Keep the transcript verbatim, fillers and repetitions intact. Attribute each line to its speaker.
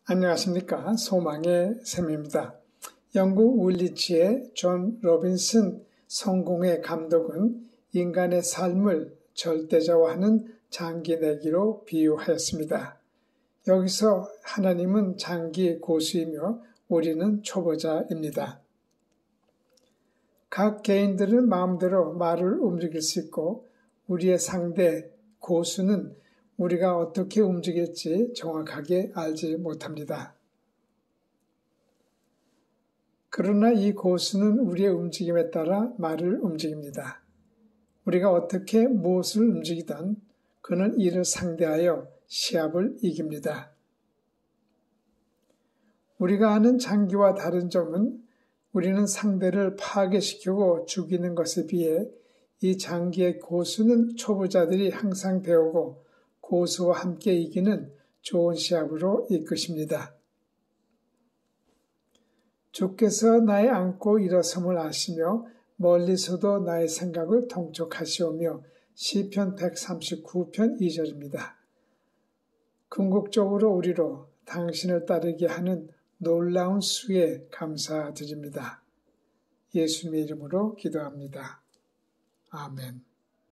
Speaker 1: 안녕하십니까. 소망의 샘입니다. 영국 울리치의 존 로빈슨 성공의 감독은 인간의 삶을 절대자화하는 장기 내기로 비유하였습니다. 여기서 하나님은 장기 고수이며 우리는 초보자입니다. 각 개인들은 마음대로 말을 움직일 수 있고 우리의 상대 고수는 우리가 어떻게 움직일지 정확하게 알지 못합니다. 그러나 이 고수는 우리의 움직임에 따라 말을 움직입니다. 우리가 어떻게 무엇을 움직이든 그는 이를 상대하여 시합을 이깁니다. 우리가 아는 장기와 다른 점은 우리는 상대를 파괴시키고 죽이는 것에 비해 이 장기의 고수는 초보자들이 항상 배우고 고수와 함께 이기는 좋은 시합으로 이끄십니다. 주께서 나의 안고 일어섬을 아시며 멀리서도 나의 생각을 통촉하시오며 시편 백삼십구 편 이 절입니다. 궁극적으로 우리로 당신을 따르게 하는 놀라운 수에 감사드립니다. 예수님의 이름으로 기도합니다. 아멘.